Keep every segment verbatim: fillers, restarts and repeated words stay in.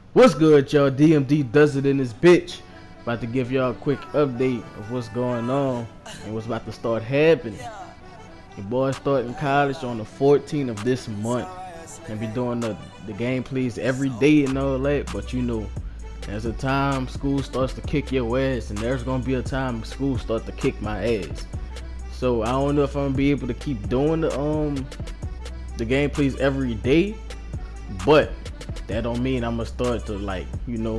What's good, y'all? D M D does it in this bitch. About to give y'all a quick update of what's going on and what's about to start happening. Your boy starting college on the fourteenth of this month and be doing the, the gameplays every day and all that. But you know, there's a time school starts to kick your ass, and there's gonna be a time school starts to kick my ass. So I don't know if I'm gonna be able to keep doing the um the gameplays every day, but that don't mean I'm gonna start to, like, you know,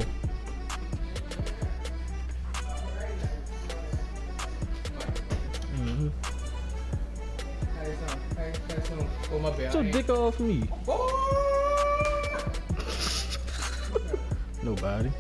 mm-hmm. Oh, my bad. Get your dick off me. Nobody.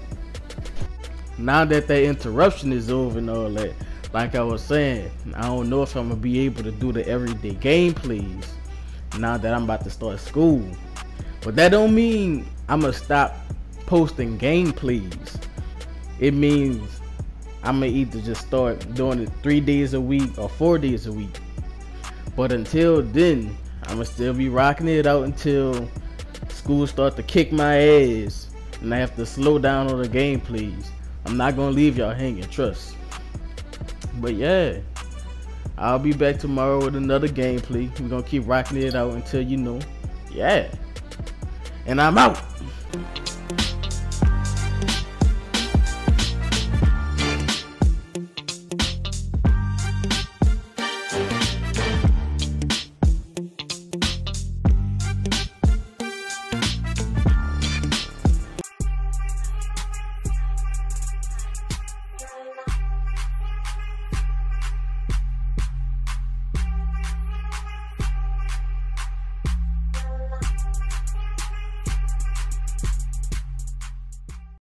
Now that that interruption is over and all that, like I was saying, I don't know if I'm gonna be able to do the everyday gameplays now that I'm about to start school. But that don't mean I'm gonna stop posting gameplays. It means I'm gonna either just start doing it three days a week or four days a week. But until then, I'm gonna still be rocking it out until school start to kick my ass and I have to slow down on the gameplays. I'm not gonna leave y'all hanging, trust. But yeah, I'll be back tomorrow with another gameplay. We're gonna keep rocking it out until, you know, yeah. And I'm out.